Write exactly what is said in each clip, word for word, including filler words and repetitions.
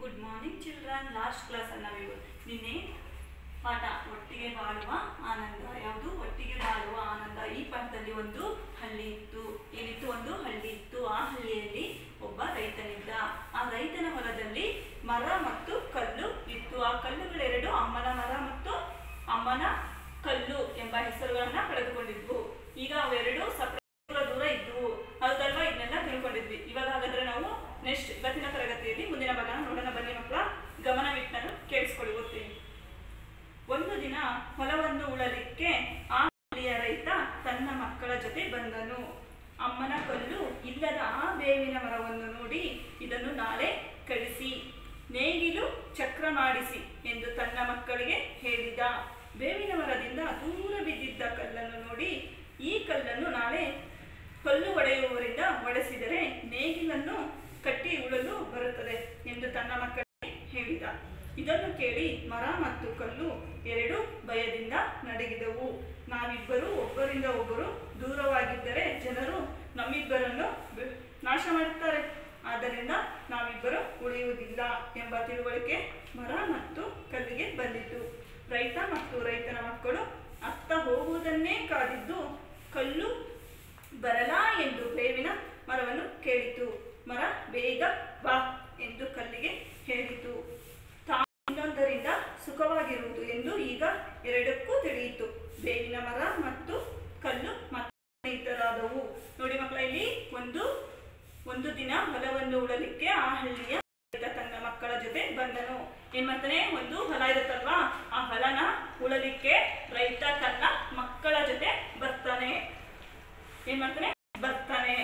Good morning children. Last ಕ್ಲಾಸಲ್ಲಿ ನಾವು ನಿನ್ನೆ ಪಾಠ ಒಟ್ಟಿಗೆ ಬಾಳುವ ಆನಂದ, ಯಾವುದು ಒಟ್ಟಿಗೆ ಬಾಳುವ ಆನಂದ. ಈ ಪಾಠದಲ್ಲಿ ಒಂದು ಹಳ್ಳಿ ಇತ್ತು. ಏನಿತ್ತು? ಒಂದು ಹಳ್ಳಿ ಇತ್ತು. ಆ ಹಳ್ಳಿಯಲ್ಲಿ ಒಬ್ಬ ರೈತನಿದ್ದ. ಆ ರೈತನ ಹೊಲದಲ್ಲಿ ಮರ ಮತ್ತು ಕಲ್ಲು ಇತ್ತು. ಆ ಕಲ್ಲುಗಳೆರಡು ಅಮ್ಮನ ಮರ ಮತ್ತು ಅಮ್ಮನ ಕಲ್ಲು ಎಂಬ ಹೆಸರುಗಳನ್ನ ಪಡೆದುಕೊಂಡಿದ್ವು. ಈಗ ಅವೆರಡು ಸಪರೇಟ್ ದೂರ ಇದ್ವು. ಹೌದಲ್ವಾ? ಇದನ್ನೆಲ್ಲ ತಿಳ್ಕೊಂಡಿದ್ವಿ. ಇವಾಗ ಹಾಗಾದ್ರೆ ನಾವು ನೆಕ್ಸ್ಟ್ ಇವತ್ತಿನ ತರಗತಿಯಲ್ಲಿ ಮುಂದಿನ ಭಾಗನ ನೋಡೋಣ. ಬನ್ನಿ ಮಕ್ಕಳ, ಗಮನವಿಟ್ಟು ನಾನು ಕೇಳಿಸ್ಕೊಳ್ಳಿ, ಓದ್ತೀನಿ. ಒಂದು ದಿನ ಹೊಲವನ್ನು ಉಳಲಿಕ್ಕೆ ಆ ಹಳ್ಳಿಯ ರೈತ ತನ್ನ ಮಕ್ಕಳ ಜೊತೆ ಬಂದನು. ಅಮ್ಮನ ಕಲ್ಲು ಇಲ್ಲದ ಆ ಬೇವಿನ ಮರವನ್ನು ನೋಡಿ, ಇದನ್ನು ನಾಳೆ ಕಡಿಸಿ ನೇಗಿಲು ಚಕ್ರ ಮಾಡಿಸಿ ಎಂದು ತನ್ನ ಮಕ್ಕಳಿಗೆ ಹೇಳಿದ. ಬೇವಿನ ಮರದಿಂದ ದೂರ ಬಿದ್ದಿದ್ದ ಕಲ್ಲನ್ನು ನೋಡಿ, ಈ ಕಲ್ಲನ್ನು ನಾಳೆ ಕಲ್ಲು ಒಡೆಯುವವರಿಂದ ಒಡೆಸಿದರೆ ನೇಗಿಲನ್ನು ಕಟ್ಟಿ ಉಳಲು ಬರುತ್ತದೆ ಎಂದು ತನ್ನ ಮಕ್ಕಳಿಗೆ ಹೇಳಿದ. ಇದನ್ನು ಕೇಳಿ ಮರ ಮತ್ತು ಕಲ್ಲು ಎರಡು ಭಯದಿಂದ ನಡುಗಿದವು. ನಾವಿಬ್ಬರು ಒಬ್ಬರಿಂದ ಒಬ್ಬರು ದೂರವಾಗಿದ್ದರೆ ಜನರು ನಮ್ಮಿಬ್ಬರನ್ನು ನಾಶ ಮಾಡುತ್ತಾರೆ, ಆದ್ದರಿಂದ ನಾವಿಬ್ಬರು ಉಳಿಯುವುದಿಲ್ಲ ಎಂಬ ತಿಳುವಳಿಕೆ ಮರ ಮತ್ತು ಕಲ್ಲಿಗೆ ಬಂದಿತು. ರೈತ ಮತ್ತು ರೈತನ ಮಕ್ಕಳು ಅತ್ತ ಹೋಗುವುದನ್ನೇ ಕಾದಿದ್ದು ಕಲ್ಲು ಬರಲಾ ಎಂದು ಬೇವಿನ ಮರವನ್ನು ಕೇಳಿತು. ಮರ ಬೇಗ ಬಾ ಎಂದು ಕಲ್ಲಿಗೆ ಹೇಳಿತು. ತಾನು ಇನ್ನೊಂದರಿಂದ ಸುಖವಾಗಿರುವುದು ಎಂದು ಈಗ ಎರಡಕ್ಕೂ ತಿಳಿಯಿತು. ಬೇವಿನ ಮರ ಮತ್ತು ಕಲ್ಲು ಮತ್ತೆ ಸ್ನೇಹಿತರಾದವು. ನೋಡಿ ಮಕ್ಕಳ, ಇಲ್ಲಿ ಒಂದು ಒಂದು ದಿನ ಹೊಲವನ್ನು ಉಳಲಿಕ್ಕೆ ಆ ಹಳ್ಳಿಯ ರೈತ ತನ್ನ ಮಕ್ಕಳ ಜೊತೆ ಬಂದನು. ಏನ್ ಮಾಡ್ತಾನೆ? ಒಂದು ಹೊಲ ಇರುತ್ತಲ್ವಾ, ಆ ಹೊಲನ ಉಳಲಿಕ್ಕೆ ರೈತ ತನ್ನ ಮಕ್ಕಳ ಜೊತೆ ಬರ್ತಾನೆ. ಏನ್ ಮಾಡ್ತಾನೆ? ಬರ್ತಾನೆ.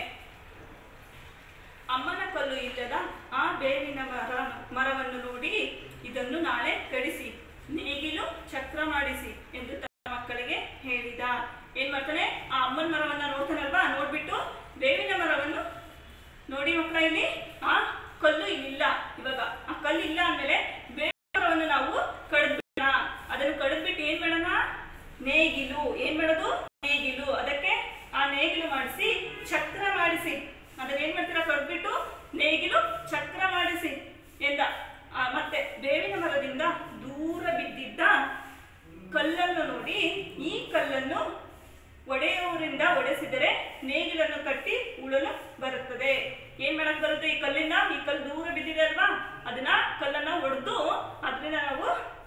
ಅಮ್ಮನ ಕಲ್ಲು ಇಲ್ಲದ ಆ ಬೇವಿನ ಮರ ಮರವನ್ನು ನೋಡಿ, ಇದನ್ನು ನಾಳೆ ಕಡಿಸಿ ನೇಗಿಲು ಚಕ್ರ ಮಾಡಿಸಿ ಎಂದು ತನ್ನ ಮಕ್ಕಳಿಗೆ ಹೇಳಿದ. ಏನ್ ಮಾಡ್ತಾನೆ? ಆ ಅಮ್ಮನ ಮರವನ್ನ ನೋಡ್ತಾನಲ್ವಾ, ನೋಡ್ಬಿಟ್ಟು ಬೇವಿನ ಮರವನ್ನು ನೋಡಿ ಮಕ್ಕಳ, ಇಲ್ಲಿ ಆ ಕಲ್ಲು ಇಲ್ಲ. ಇವಾಗ ಆ ಕಲ್ಲು ಇಲ್ಲ ಅಂದ್ಮೇಲೆ ಬೇವಿನ ಮರವನ್ನು ನಾವು ಕಡಿದ್ಬಿಡ. ಅದನ್ನು ಕಡಿದ್ಬಿಟ್ಟು ಏನ್ ಮಾಡೋಣ? ನೇಗಿಲು. ಏನ್ ಮಾಡೋದು? ನೇಗಿಲು. ಅದಕ್ಕೆ ಆ ನೇಗಿಲು ಮಾಡಿಸಿ ಚಕ್ರ ಮಾಡಿಸಿ. ಅದನ್ನ ಏನ್ ಮಾಡ್ತೀರಾ? ಕಡ್ಬಿಟ್ಟು ನೇಗಿಲು ಚಕ್ರ ಮಾಡಿಸಿ ಎಂದ. ಮತ್ತೆ ಬೇವಿನ ಮರದಿಂದ ದೂರ ಬಿದ್ದಿದ್ದ ಕಲ್ಲನ್ನು ನೋಡಿ, ಈ ಕಲ್ಲನ್ನು ಒಡೆಯುವವರಿಂದ ಒಡೆಸಿದರೆ ನೇಗಿಲನ್ನು ಕಟ್ಟಿ ಉಳಲು ಬರುತ್ತದೆ. ಏನ್ ಮಾಡಕ್ ಬರುತ್ತೆ? ಈ ಕಲ್ಲಿಂದ, ಈ ಕಲ್ಲು ದೂರ ಬಿದ್ದಿದೆ ಅಲ್ವಾ, ಅದನ್ನ ಕಲ್ಲನ್ನ ಒಡೆದು ಅದರಿಂದ ನಾವು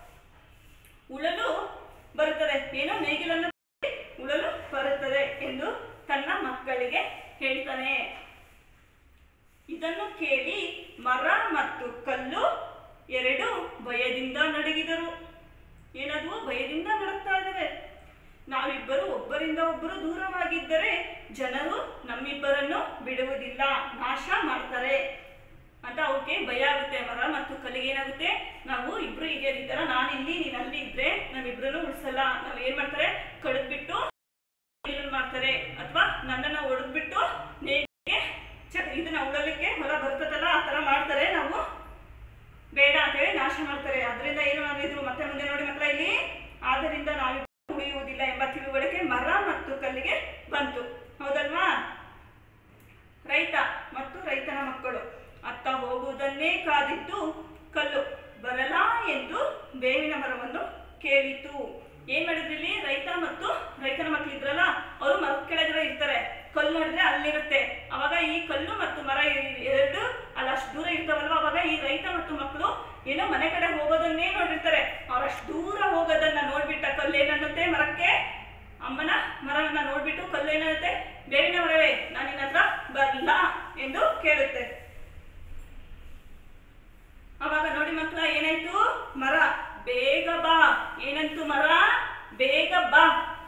ಉಳಲು ಬರುತ್ತದೆ. ಏನೋ ನೇಗಿಲನ್ನು ಉಳಲು ಬರುತ್ತದೆ ಎಂದು ತನ್ನ ಮಕ್ಕಳಿಗೆ ಹೇಳ್ತಾನೆ. ಇದನ್ನು ಕೇಳಿ ಮರ ಮತ್ತು ಕಲ್ಲು ಎರಡು ಭಯದಿಂದ ನಡುಗಿದರು. ಏನಾದ್ವು? ಭಯದಿಂದ ನಡುಗ್ತಾ ಇದ್ದಾವೆ. ನಾವಿಬ್ಬರು ಒಬ್ಬರಿಂದ ಒಬ್ಬರು ದೂರವಾಗಿದ್ದರೆ ಜನರು ನಮ್ಮಿಬ್ಬರನ್ನು ಬಿಡುವುದಿಲ್ಲ, ನಾಶ ಮಾಡ್ತಾರೆ ಅಂತ ಅವಕ್ಕೆ ಭಯ ಆಗುತ್ತೆ. ಮರ ಮತ್ತು ಕಲ್ಲಿಗೆ ಏನಾಗುತ್ತೆ? ನಾವು ಇಬ್ರು ಹೀಗೆ ಇದ್ದಾರ, ನಾನು ಇಲ್ಲಿ ನೀನ್ ಅಲ್ಲಿ ಇದ್ರೆ ನಾವಿಬ್ರು ಉಳಿಸಲ್ಲ. ನಾವ್ ಏನ್ ಮಾಡ್ತಾರೆ? ಕಡಿದ್ಬಿಟ್ಟು ಮಾಡ್ತಾರೆ, ಅಥವಾ ನನ್ನನ್ನ ಒಡೆದ್ಬಿಟ್ಟು ನೇಗಿಲಿಗೆ ಇದನ್ನ ಉಳಲಿಕ್ಕೆ ಹೊಲ ಬರ್ತದಲ್ಲ, ಆ ತರ ಮಾಡ್ತಾರೆ. ನಾವು ಬೇಡ ಅಂತ ಹೇಳಿ ನಾಶ ಮಾಡ್ತಾರೆ. ಅದರಿಂದ ಏನು ಮಾಡಿದ್ರು? ಮತ್ತೆ ಮುಂದೆ ನೋಡಿ ಮಕ್ಕಳ, ಇಲ್ಲಿ ಆದ್ದರಿಂದ ನಾವಿಬ್ಬರು ಉಳಿಯುವುದಿಲ್ಲ ಎಂಬ ತಿಳುವಳಿಕೆ ಮರ ಮತ್ತು ಕಲ್ಲಿಗೆ ಬಂತು. ಹೌದಲ್ವಾ? ರೈತ ಮತ್ತು ರೈತನ ಮಕ್ಕಳು ಅತ್ತ ಹೋಗುವುದನ್ನೇ ಕಾದಿದ್ದು ಕಲ್ಲು ಬರಲಾ ಎಂದು ಬೇವಿನ ಮರವನ್ನು ಕೇಳಿತು. ಏನ್ ಮಾಡಿದ್ರಿ? ಇಲ್ಲಿ ರೈತ ಮತ್ತು ರೈತನ ಮಕ್ಕಳು ಇದ್ರಲ್ಲ, ಅವರು ಮರದ ಕೆಳಗಡೆ ಇರ್ತಾರೆ. ಕಲ್ಲು ನೋಡಿದ್ರೆ ಅಲ್ಲಿರುತ್ತೆ. ಅವಾಗ ಈ ಕಲ್ಲು ಮತ್ತು ಮರ ಎರಡು ಅಲ್ಲಿ ಅಷ್ಟು ದೂರ ಇರ್ತಾವಲ್ವ, ಅವಾಗ ಈ ರೈತ ಮತ್ತು ಮಕ್ಕಳು ಏನೋ ಮನೆ ಕಡೆ ಹೋಗೋದನ್ನೇ ನೋಡಿರ್ತಾರೆ. ಅವ್ರು ಅಷ್ಟು ದೂರ ಹೋಗೋದನ್ನ ನೋಡ್ಬಿಟ್ಟ ಕಲ್ಲು ಏನನ್ನುತ್ತೆ? ಮರಕ್ಕೆ, ಅಮ್ಮನ ಮರವನ್ನ ನೋಡ್ಬಿಟ್ಟು ಕಲ್ಲು ಏನನ್ನುತ್ತೆ? ಬೇವಿನ ಮರವೇ, ನಾನು ನಿನ್ನ ಹತ್ರ ಬರಲ್ಲ ಎಂದು ಕೇಳುತ್ತೆ. ಅವಾಗ ನೋಡಿ ಮಕ್ಕಳ, ಏನಾಯ್ತು? ಮರ ಬೇಗ ಬಾ. ಏನಂತು? ಮರ ಬೇಗ ಬಾ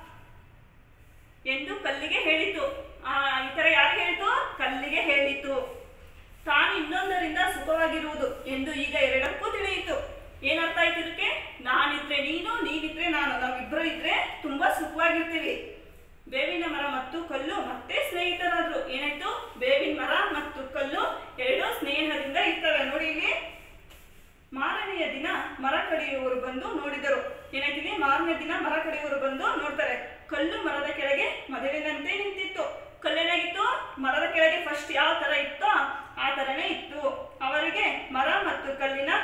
ಎಂದು ಕಲ್ಲಿಗೆ ಹೇಳಿತು. ಆ ಈ ತರ ಯಾರಿಗೆ ಹೇಳಿತು? ಕಲ್ಲಿಗೆ ಹೇಳಿತು. ತಾನು ಇನ್ನೊಂದರಿಂದ ಸುಖವಾಗಿರುವುದು ಎಂದು ಈಗ ಎರಡಕ್ಕೂ ತಿಳಿಯಿತು. ಏನರ್ಥ ಆಯ್ತು ಇದಕ್ಕೆ? ನಾನಿದ್ರೆ ನೀನು, ನೀನಿದ್ರೆ ನಾನು, ನಾವಿಬ್ರು ಇದ್ರೆ ತುಂಬಾ ಸುಖವಾಗಿರ್ತೀವಿ. ಬೇವಿನ ಮರ ಮತ್ತು ಕಲ್ಲು ಮತ್ತೆ ಸ್ನೇಹಿತರಾದ್ರು. ಏನಾಯ್ತು? ಬೇವಿನ ಮರ ಮತ್ತು ಕಲ್ಲು ಎರಡು ಸ್ನೇಹದಿಂದ ಇರ್ತವೆ. ನೋಡಿ ಇಲ್ಲಿ ಮಾರನೆಯ ದಿನ ಮರ ಕಡಿಯುವವರು ಬಂದು ನೋಡಿದರು. ಏನಾಯ್ತಿದೆ? ಮಾರನೇ ದಿನ ಮರ ಕಡಿಯುವವರು ಬಂದು ನೋಡ್ತಾರೆ. ಕಲ್ಲು ಮರದ ಕೆಳಗೆ ಮೊದಲಿನಂತೆ ನಿಂತಿತ್ತು. ಕಲ್ಲೇನಾಗಿತ್ತು? ಮರದ ಕೆಳಗೆ ಫಸ್ಟ್ ಯಾವ ತರ ಇತ್ತೋ ಆ ತರನೇ ಇತ್ತು. ಅವರಿಗೆ ಮರ ಮತ್ತು ಕಲ್ಲಿನ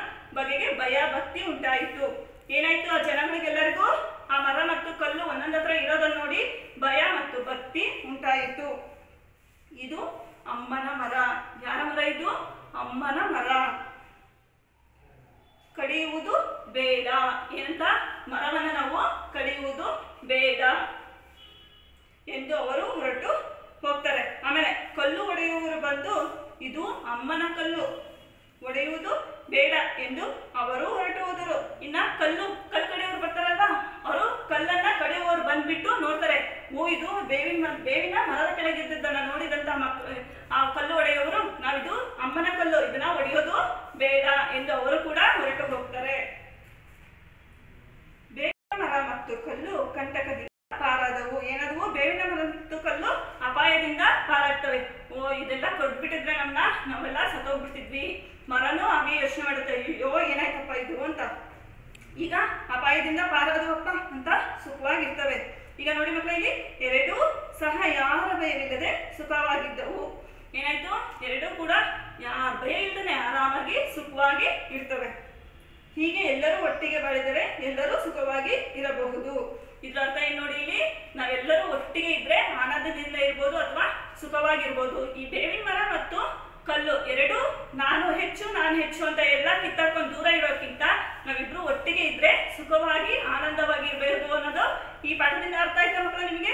ಭಕ್ತಿ ಉಂಟಾಯಿತು. ಏನಾಯ್ತು? ಆ ಜನಗಳಿಗೆಲ್ಲರಿಗೂ ಆ ಮರ ಮತ್ತು ಕಲ್ಲು ಒಂದೊಂದ್ ಹತ್ರ ಇರೋದನ್ನ ನೋಡಿ ಭಯ ಮತ್ತು ಭಕ್ತಿ ಉಂಟಾಯಿತು. ಇದು ಅಮ್ಮನ ಮರ. ಯಾರ ಮರ ಇದು? ಅಮ್ಮನ ಮರ. ಕಡಿಯುವುದು ಬೇಡ. ಏನಂತ? ಮರವನ್ನು ನಾವು ಕಡಿಯುವುದು ಬೇಡ ಎಂದು ಅವರು ಹೊರಟು ಹೋಗ್ತಾರೆ. ಆಮೇಲೆ ಕಲ್ಲು ಒಡೆಯುವವರು ಬಂದು ಇದು ಅಮ್ಮನ ಕಲ್ಲು, ಒಡೆಯುವುದು ಬೇಡ ಎಂದು ಅವರು ಹೊರಟು ಹೋದರು. ಇನ್ನ ಕಲ್ಲು ಕಲ್ಲು ಕಡಿಯೋರು ಬರ್ತಾರಲ್ವಾ, ಅವರು ಕಲ್ಲನ್ನ ಕಡಿಯುವವರು ಬಂದ್ಬಿಟ್ಟು ನೋಡ್ತಾರೆ, ಓ ಇದು ಬೇವಿನ ಬೇವಿನ ಮರದ ಕೆಳಗಿದ್ದದನ್ನ ನೋಡಿದಂತ ಮಕ್ಕಳು ಆ ಕಲ್ಲು ಒಡೆಯುವವರು ನಾವಿದು ಅಮ್ಮನ ಕಲ್ಲು, ಇದನ್ನ ಒಡೆಯೋದು ಬೇಡ ಎಂದು ಅವರು ಕೂಡ ಹೊರಟು ಹೋಗ್ತಾರೆ. ಬೇವಿನ ಮರ ಮತ್ತು ಕಲ್ಲು ಕಂಟಕದಿಂದ ಪಾರಾದವು. ಏನಾದವು? ಬೇವಿನ ಮರ ಮತ್ತು ಕಲ್ಲು ಅಪಾಯದಿಂದ ಪಾರಾಗ್ತವೆ. ಓ ಇದೆಲ್ಲ ಕೊಟ್ಬಿಟ್ಟಿದ್ರೆ ನಮ್ಮನ್ನ ನಾವೆಲ್ಲ ಸತ್ತೋಗ್ಬಿಡ್ತಿದ್ವಿ. ಮರನೂ ಹಾಗೆ ಯೋಚನೆ ಮಾಡುತ್ತೆ, ಅಯ್ಯೋ ಏನಾಯ್ತಪ್ಪ ಇದು ಅಂತ. ಈಗ ಅಪಾಯದಿಂದ ಪಾರಾದವಪ್ಪ ಅಂತ ಸುಖವಾಗಿರ್ತವೆ. ಈಗ ನೋಡಿ ಮಕ್ಕಳ, ಇಲ್ಲಿ ಎರಡೂ ಸಹ ಯಾರ ಭಯವಿಲ್ಲದೆ ಸುಖವಾಗಿದ್ದವು. ಏನಾಯ್ತು? ಎರಡೂ ಕೂಡ ಯಾರ ಭಯ ಇಲ್ಲದೆ ಆರಾಮಾಗಿ ಸುಖವಾಗಿ ಇರ್ತವೆ. ಹೀಗೆ ಎಲ್ಲರೂ ಒಟ್ಟಿಗೆ ಬಾಳಿದರೆ ಎಲ್ಲರೂ ಸುಖವಾಗಿ ಇರಬಹುದು. ಇದ್ರ ಅರ್ಥ ಏನ್ ನೋಡಿ, ಇಲ್ಲಿ ನಾವೆಲ್ಲರೂ ಒಟ್ಟಿಗೆ ಇದ್ರೆ ಆನಂದದಿಂದ ಇರ್ಬೋದು ಅಥವಾ ಸುಖವಾಗಿರ್ಬೋದು. ಈ ಬೇವಿನ ಮರ ಮತ್ತು ಕಲ್ಲು ಎರಡು ನಾನು ಹೆಚ್ಚು ನಾನು ಹೆಚ್ಚು ಅಂತ ಎಲ್ಲ ಕಿತ್ತಾಡ್ಕೊಂಡು ದೂರ ಇರೋಕ್ಕಿಂತ ನಾವಿಬ್ರು ಒಟ್ಟಿಗೆ ಇದ್ರೆ ಸುಖವಾಗಿ ಆನಂದವಾಗಿ ಇರಬಹುದು ಅನ್ನೋದು ಈ ಪಾಠದಿಂದ ಅರ್ಥ ಆಯ್ತಾ ಮಕ್ಕಳು ನಿಮಗೆ?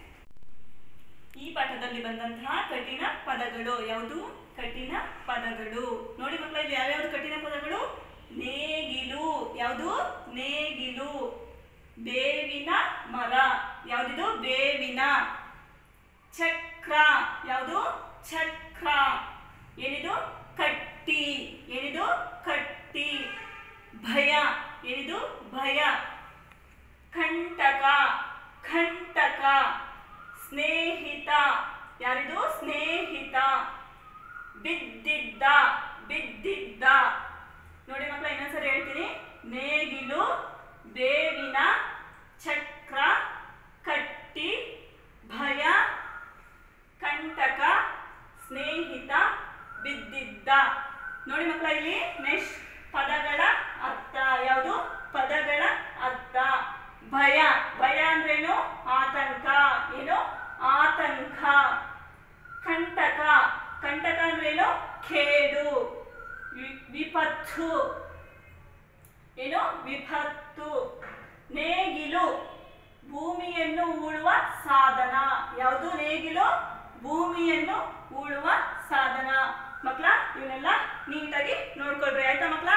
ಈ ಪಾಠದಲ್ಲಿ ಬಂದಂತಹ ಕಠಿಣ ಪದಗಳು ಯಾವುದು? ಕಠಿಣ ಪದಗಳು ನೋಡಿ ಮಕ್ಕಳ, ಇಲ್ಲಿ ಯಾವ್ಯಾವ್ದು ಕಠಿಣ ಪದಗಳು? ನೇಗಿಲು. ಯಾವುದು? ನೇಗಿಲು. ಬೇವಿನ ಮರ. ಯಾವ್ದಿದು? ಬೇವಿನ. ಚಕ್ರ. ಯಾವುದು? ಚಕ್ರ. ಏನಿದು? ಕಟ್ಟಿ. ಏನಿದು? ಕಟ್ಟಿ. ಭಯ. ಏನಿದು? ಭಯ. ಕಂಟಕ. ಕಂಟಕ. ಸ್ನೇಹಿತ. ಯಾರಿದು? ಸ್ನೇಹಿತ. ಬಿದ್ದಿದ್ದ. ಬಿದ್ದಿದ್ದ. ನೋಡಿ ಮಕ್ಕಳ, ಇನ್ನೊಂದ್ಸರಿ ಹೇಳ್ತೀನಿ. ನೇಗಿಲು, ಬೇವಿನ, ಚಕ್ರ, ಕಟ್ಟಿ, ಭಯ, ಕಂಟಕ, ಸ್ನೇಹಿತ, ಬಿದ್ದಿದ್ದ. ನೋಡಿ ಮಕ್ಕಳ, ಇಲ್ಲಿ ನೆಕ್ಸ್ಟ್ ಪದಗಳ ಅರ್ಥ ಯಾವುದು? ಪದಗಳ ಅರ್ಥ. ಭಯ. ಭಯ ಅಂದ್ರೇನು? ಆತಂಕ. ಏನು? ಆತಂಕ. ಕಂಟಕ. ಕಂಟಕ ಅಂದ್ರೇನು? ಕೇಡು, ವಿಪತ್ತು. ಏನು? ವಿಪತ್ತು. ನೇಗಿಲು, ಭೂಮಿಯನ್ನು ಉಳುವ ಸಾಧನ. ಯಾವುದು? ನೇಗಿಲು, ಭೂಮಿಯನ್ನು ಉಳುವ ಸಾಧನ. ಮಕ್ಕಳ, ಇವನ್ನೆಲ್ಲ ನೀಟಾಗಿ ನೋಡ್ಕೊಳ್ರಿ ಆಯ್ತಾ ಮಕ್ಕಳ?